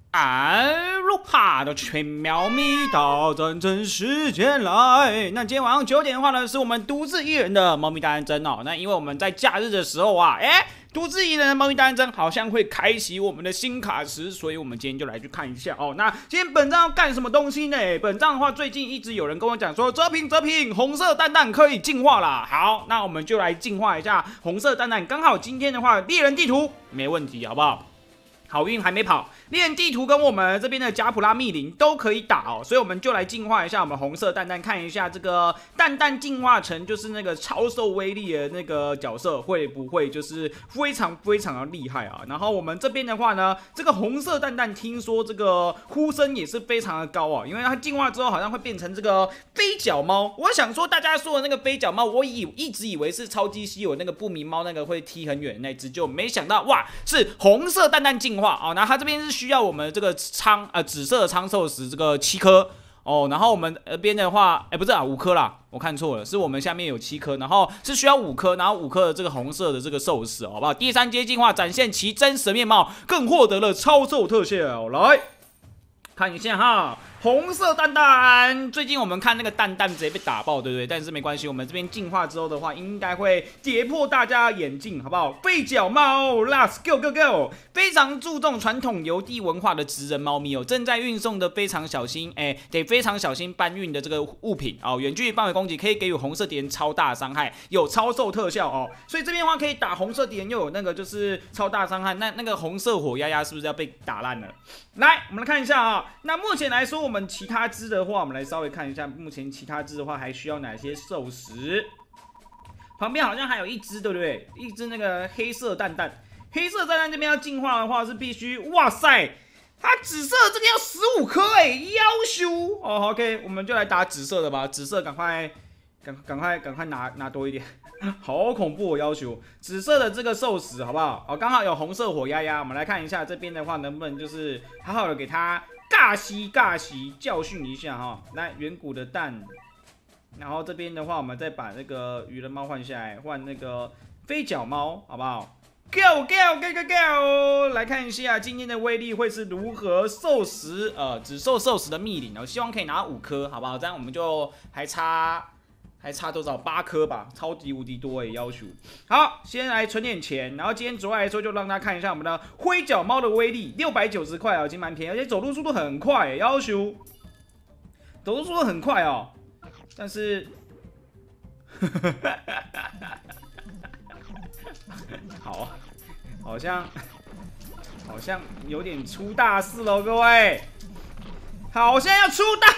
路哈的全喵咪到战争时间来。那今天晚上9点的话呢，是我们独自一人的猫咪大战争哦。那因为我们在假日的时候啊，独自一人的猫咪大战争好像会开启我们的新卡池，所以我们今天就来去看一下哦。那今天本账要干什么东西呢？本账的话，最近一直有人跟我讲说，泽平，红色蛋蛋可以进化啦。好，那我们就来进化一下红色蛋蛋。刚好今天的话，猎人地图没问题，好不好？好运还没跑，猎人地图跟我们这边的加普拉密林都可以打哦，所以我们就来进化一下我们红色蛋蛋，看一下这个蛋蛋进化成就是那个超兽威力的那个角色会不会就是非常的厉害啊？然后我们这边的话呢，这个红色蛋蛋听说这个呼声也是非常的高啊，因为它进化之后好像会变成这个飞脚猫。我想说大家说的那个飞脚猫，我一直以为是超级稀有那个不明猫那个会踢很远的那只，就没想到哇是红色蛋蛋进化。哦，那它这边是需要我们这个紫色的苍兽石这个7颗哦，然后我们边的话，不是啊，5颗啦，我看错了，是我们下面有7颗，然后是需要5颗，然后5颗的这个红色的这个兽石，好不好？第3阶进化展现其真实面貌，更获得了超兽特效，来看一下哈。红色蛋蛋，最近我们看那个蛋蛋直接被打爆，对不对？但是没关系，我们这边进化之后的话，应该会跌破大家的眼镜，好不好？飞脚猫 ，Let's go！ 非常注重传统邮递文化的职人猫咪哦，正在运送的非常小心，得非常小心搬运的这个物品哦。远距离范围攻击可以给予红色敌人超大伤害，有超兽特效哦，所以这边的话可以打红色敌人，又有那个就是超大伤害。那个红色火鸭鸭是不是要被打烂了？来，我们来看一下啊。那目前来说，我们其他只的话，我们来稍微看一下，目前其他只的话还需要哪些兽石？旁边好像还有一只，对不对？一只那个黑色蛋蛋，黑色蛋蛋这边要进化的话是必须，哇塞，它紫色这个要15颗要求哦。OK， 我们就来打紫色的吧，紫色赶快拿多一点，好恐怖的要求。紫色的这个兽石好不好？哦，刚好有红色火鸭鸭，我们来看一下这边的话能不能就是好好的给它尬袭教训一下哈。来，远古的蛋，然后这边的话我们再把那个鱼人猫换下来，换那个飞脚猫，好不好？Go！ 来看一下今天的威力会是如何。兽石，紫兽石的密林，我希望可以拿5颗，好不好？这样我们就还差多少？8颗吧，超级无敌多要求。好，先来存点钱，然后今天主要来说就让大家看一下我们的灰脚猫的威力，690块已经蛮便宜，而且走路速度很快，要求走路速度很快哦，但是好像有点出大事了，各位，好像要出大。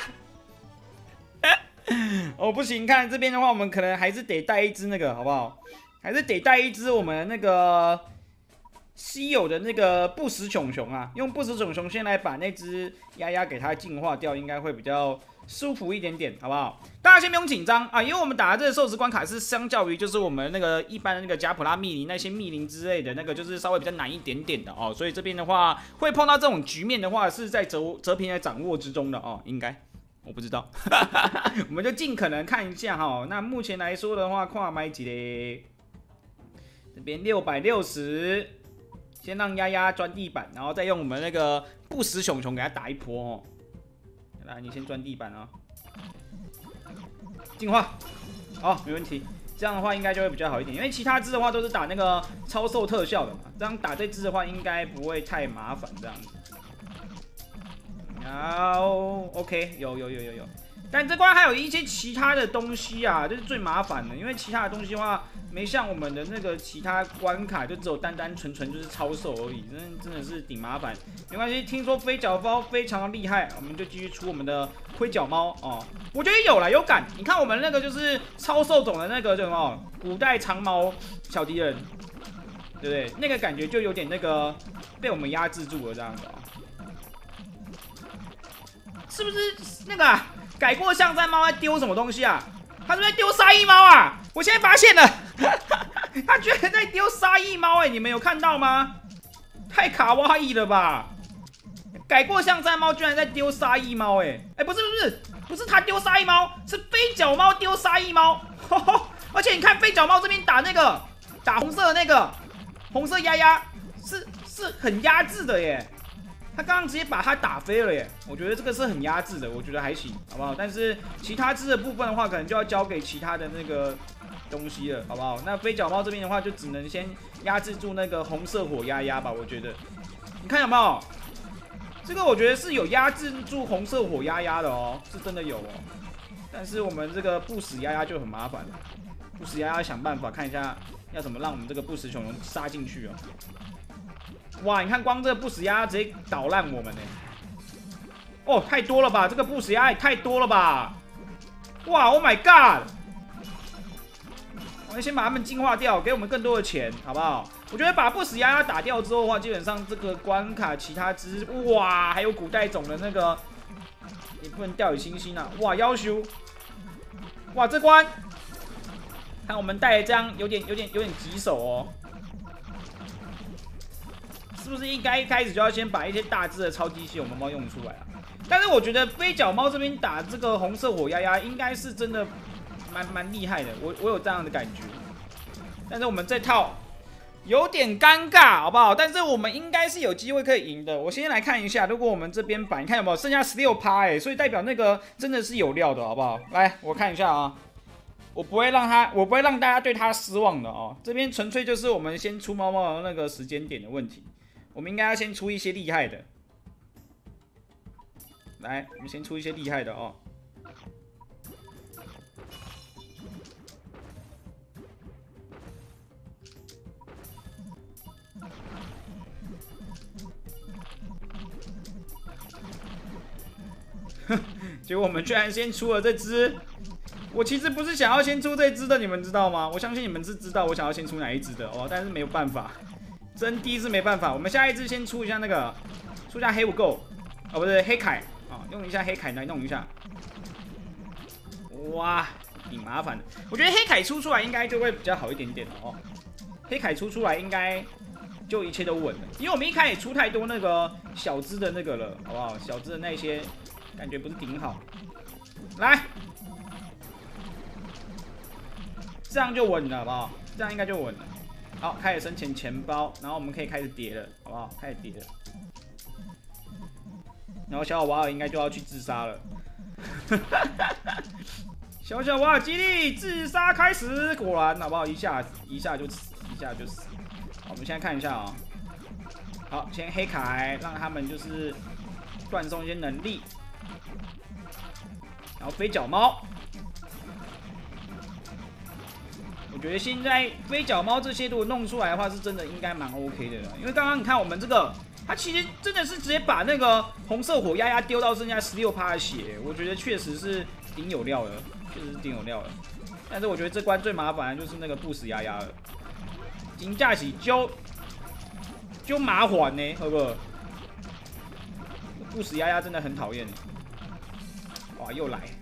哦，不行，看这边的话，我们可能还是得带一只那个，好不好？还是得带一只我们那个稀有的那个不死熊熊啊，用不死熊熊先来把那只鸭鸭给它净化掉，应该会比较舒服一点点，好不好？大家先不用紧张啊，因为我们打的这个兽石关卡是相较于就是我们那个一般的那个加普拉密林那些密林之类的那个，就是稍微比较难一点点的哦，所以这边的话会碰到这种局面的话，是在泽平的掌握之中的哦，应该。我不知道，我们就尽可能看一下哈。那目前来说的话，跨买几嘞？这边660，先让丫丫钻地板，然后再用我们那个不死熊熊给它打一波哦。来，你先钻地板啊，进化，好，没问题。这样的话应该就会比较好一点，因为其他只的话都是打那个超兽特效的嘛，这样打这只的话应该不会太麻烦这样子。好 ，OK， 有，但这关还有一些其他的东西啊，这是最麻烦的，因为其他的东西的话，没像我们的那个其他关卡，就只有单纯就是超兽而已，真的是挺麻烦。没关系，听说飞脚猫非常的厉害，我们就继续出我们的灰脚猫哦。我觉得有了，有感。你看我们那个就是超兽种的那个叫什么古代长毛小敌人，对不对？那个感觉就有点那个被我们压制住了这样子啊。是不是那个改过象山猫在丢什么东西啊？他是不是在丢沙溢猫啊？我现在发现了，他居然在丢沙溢猫你们有看到吗？太卡哇伊了吧！改过象山猫居然在丢沙溢猫不是他丢沙溢猫，是飞脚猫丢沙溢猫。而且你看飞脚猫这边打红色的那个红色丫丫，是很压制的耶。 他刚刚直接把他打飞了耶！我觉得这个是很压制的，我觉得还行，好不好？但是其他只的部分的话，可能就要交给其他的那个东西了，好不好？那飞脚猫这边的话，就只能先压制住那个红色火鸭鸭吧，我觉得。你看有没有？这个我觉得是有压制住红色火鸭鸭的哦，是真的有哦。但是我们这个不死鸭鸭就很麻烦了，不死鸭鸭想办法看一下要怎么让我们这个不死熊龙杀进去哦。哇，你看光这个不死鸭直接捣烂我们呢！哦，太多了吧，这个不死鸭也太多了吧！哇 ，Oh my god！ 我们先把它们净化掉，给我们更多的钱，好不好？我觉得把不死鸭鸭打掉之后的话，基本上这个关卡其他只哇，还有古代种的那个也不能掉以轻心啊！哇，要求哇这关，看我们带的这样有点棘手哦。是不是应该一开始就要先把一些大只的超级血龙猫用出来啊？但是我觉得飞脚猫这边打这个红色火鸭鸭应该是真的蛮厉害的，我有这样的感觉。但是我们这套有点尴尬，好不好？但是我们应该是有机会可以赢的。我先来看一下，如果我们这边把，你看有没有剩下16%所以代表那个真的是有料的，好不好？来，我看一下啊。我不会让大家对他失望的哦。这边纯粹就是我们先出猫猫的那个时间点的问题。我们应该要先出一些厉害的，来，我们先出一些厉害的哦。结果我们居然先出了这只，我其实不是想要先出这只的，你们知道吗？我相信你们是知道我想要先出哪一只的哦，但是没有办法。真低是没办法，我们下一支先出一下那个，出一下黑不够，哦不是黑凯啊，用一下黑凯来弄一下。哇，挺麻烦的。我觉得黑凯出来应该就会比较好一点点哦。黑凯出来应该就一切都稳了，因为我们一开始出太多那个小只的那个了，好不好？小只的那些感觉不是挺好。来，这样就稳了，好不好？这样应该就稳了。好，开始生钱包，然后我们可以开始叠了，好不好？开始叠了。然后小瓦尔应该就要去自杀了。小瓦尔基地自杀开始，果然好不好？一下就死，一下就死。好，我们现在看一下啊、好，先黑凯，让他们就是断送一些能力。然后飞脚猫。我觉得现在飞脚猫这些如果弄出来的话，是真的应该蛮 OK 的了。因为刚刚你看我们这个，它其实真的是直接把那个红色火鸭鸭丢到剩下16%的血，我觉得确实是挺有料的，确实是挺有料的。但是我觉得这关最麻烦的就是那个不死鸭鸭了，金架起就麻烦呢，好不好？不死鸭鸭真的很讨厌。哇，又来。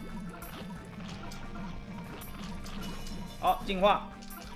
好，进化。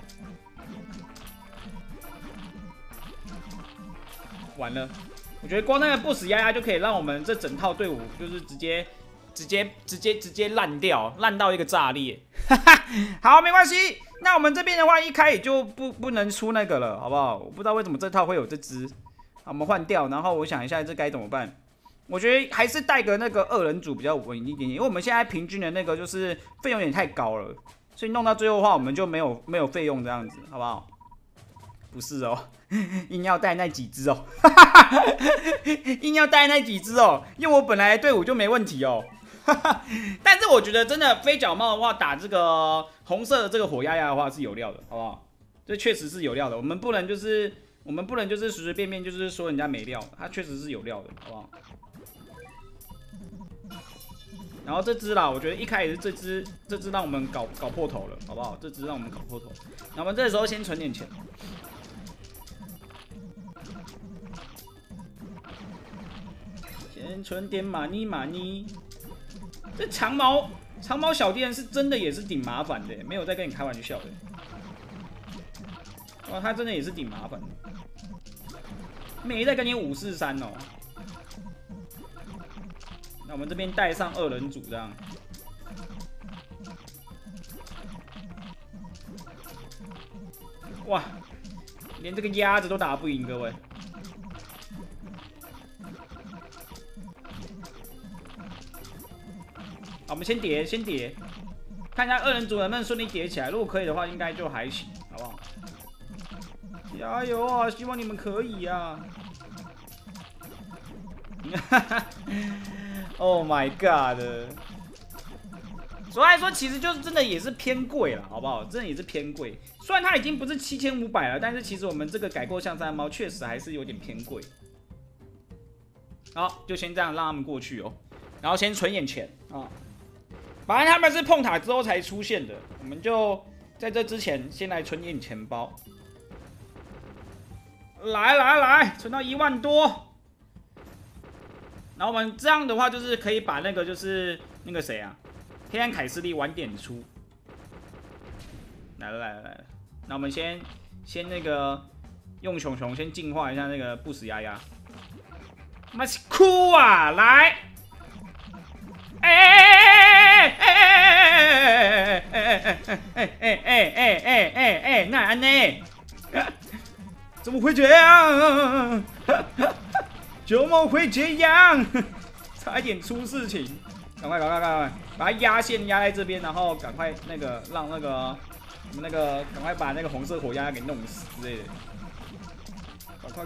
完了，我觉得光那个不死鸭鸭就可以让我们这整套队伍就是直接烂掉，烂到一个炸裂。好，没关系。那我们这边的话，一开始就不能出那个了，好不好？我不知道为什么这套会有这只。好，我们换掉，然后我想一下这该怎么办。我觉得还是带个那个2人组比较稳一点点，因为我们现在平均的那个就是费用有点太高了。所以弄到最后的话，我们就没有费用这样子，好不好？不是哦，硬要带那几只哦，硬要带那几只哦，因为我本来队伍就没问题哦。但是我觉得真的飞脚猫的话，打这个红色的这个火鸭鸭的话是有料的，好不好？这确实是有料的，我们不能就是随随便便就是说人家没料，它确实是有料的，好不好？然后这只啦，我觉得一开始是这只让我们搞破头了，好不好？这只让我们搞破头。那我们这时候先存点钱，先存点马尼。这长毛小店是真的也是挺麻烦的，没有在跟你开玩笑的。哇，他真的也是挺麻烦的，没在跟你543哦。那我们这边带上2人组这样，哇，连这个鸭子都打不赢，各位。 好，我们先叠，看一下2人组能不能顺利叠起来。如果可以的话，应该就还行，好不好？加油啊！希望你们可以啊！Oh my god！ 所以来说，其实就是真的也是偏贵了，好不好？真的也是偏贵。虽然它已经不是7500了，但是其实我们这个改过象山猫确实还是有点偏贵。好，就先这样让他们过去哦，然后先存眼钱啊。反正他们是碰塔之后才出现的，我们就在这之前先来存眼钱包。来，存到1万多。然后我们这样的话，就是可以把那个就是那个谁啊，黑暗凯斯利晚点出。来了，那我们先那个用熊熊先净化一下那个不死丫丫。妈是哭啊！来，那安呢？怎么会这样？怎么会这样？差一点出事情！赶快，把它压线压在这边，然后赶快那个让那个我们那个赶快把那个红色火鸦给弄死之类的。快！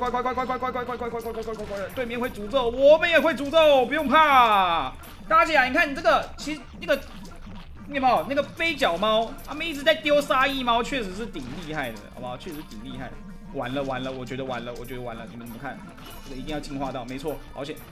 对面会诅咒，我们也会诅咒，不用怕。搭起来，你看你这个，其实那个有没有那个飞脚猫？他们一直在丢沙溢猫，确实是挺厉害的，好不好？确实挺厉害的。完了，我觉得完了，你们怎么看？这个一定要进化到，没错，好险！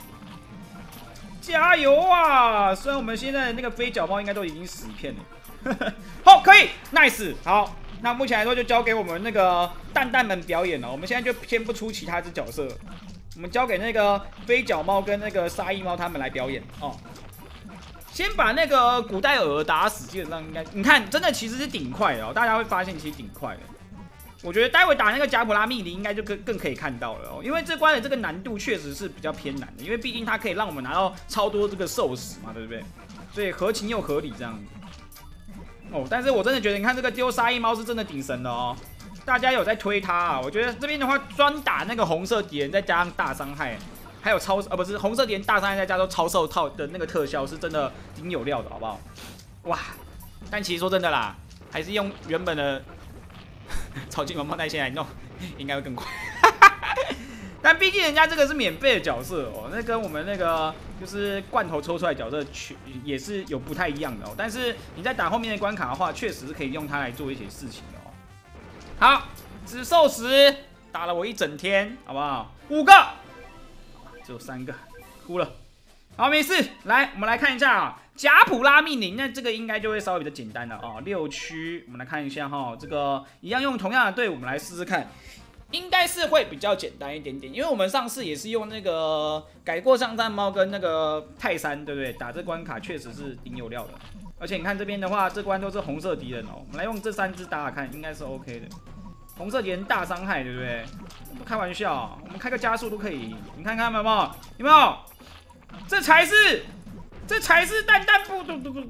加油啊！虽然我们现在的那个飞脚猫应该都已经死一片了。好，可以 ，nice， 好。那目前来说就交给我们那个蛋蛋们表演了。我们现在就先不出其他只角色，我们交给那个飞脚猫跟那个沙溢猫他们来表演哦。先把那个古代鹅打死，基本上应该你看，真的其实是顶快的哦。大家会发现其实顶快的。我觉得待会打那个贾普拉密林应该就更可以看到了哦，因为这关的这个难度确实是比较偏难的，因为毕竟它可以让我们拿到超多这个兽石嘛，对不对？所以合情又合理这样子。哦，但是我真的觉得，你看这个丢沙溢猫是真的挺神的哦，大家有在推它啊。我觉得这边的话，专打那个红色敌人，再加上大伤害，还有不是红色敌人大伤害，再加上超兽套的那个特效，是真的挺有料的，好不好？哇！但其实说真的啦，还是用原本的超级萌猫带线来弄，应该会更快。但毕竟人家这个是免费的角色哦，那跟我们那个就是罐头抽出来的角色也是有不太一样的哦。但是你在打后面的关卡的话，确实是可以用它来做一些事情的哦。好，紫兽石打了我一整天，好不好？5个，只有3个，哭了。好，没事。来，我们来看一下啊，贾普拉密林，那这个应该就会稍微比较简单了哦。6区，我们来看一下哈，这个一样用同样的队伍，我们来试试看。应该是会比较简单一点点，因为我们上次也是用那个改过象山猫跟那个泰山，对不对？打这关卡确实是挺有料的，而且你看这边的话，这关都是红色敌人哦。我们来用这3只打打看，应该是 OK 的。红色敌人大伤害，对不对？不开玩笑，我们开个加速都可以赢。你看看有没有？有没有？这才是蛋蛋不嘟。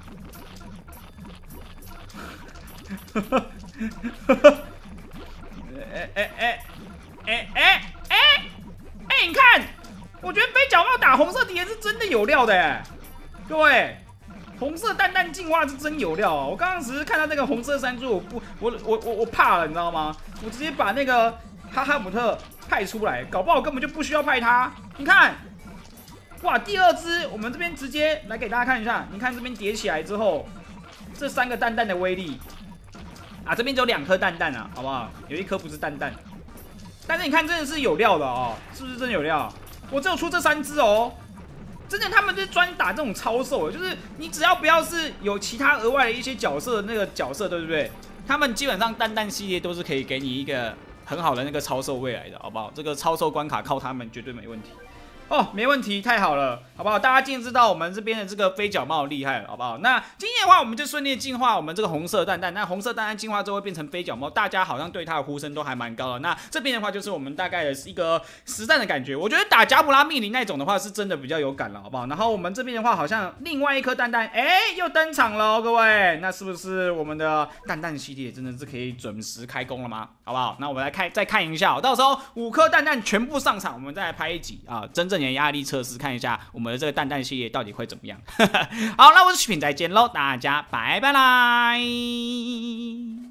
你看，我觉得飞脚猫打红色敌人是真的有料的哎，各位，红色蛋蛋进化是真有料啊！我刚刚只是看到那个红色山猪，我怕了，你知道吗？我直接把那个哈姆特派出来，搞不好根本就不需要派他。你看，哇，第2只我们这边直接来给大家看一下，你看这边叠起来之后，这3个蛋蛋的威力。啊，这边只有2颗蛋蛋啊，好不好？有1颗不是蛋蛋，但是你看真的是有料的哦，是不是真的有料？我只有出这3只哦，真的他们是专打这种超兽，就是你只要不要是有其他额外的一些角色的那个角色，对不对？他们基本上蛋蛋系列都是可以给你一个很好的那个超兽未来的，好不好？这个超兽关卡靠他们绝对没问题。哦，没问题，太好了，好不好？大家今天知道我们这边的这个飞脚猫厉害了，好不好？那今天的话，我们就顺利进化我们这个红色蛋蛋。那红色蛋蛋进化之后会变成飞脚猫，大家好像对它的呼声都还蛮高的。那这边的话，就是我们大概的一个实战的感觉。我觉得打贾普拉密林那种的话，是真的比较有感了，好不好？然后我们这边的话，好像另外1颗蛋蛋，又登场了哦，各位。那是不是我们的蛋蛋系列真的是可以准时开工了吗？好不好？那我们来再看一下，到时候5颗蛋蛋全部上场，我们再来拍一集啊，真正你的压力测试，看一下我们的这个蛋蛋系列到底会怎么样。好，那我是许平，再见喽，大家拜拜啦。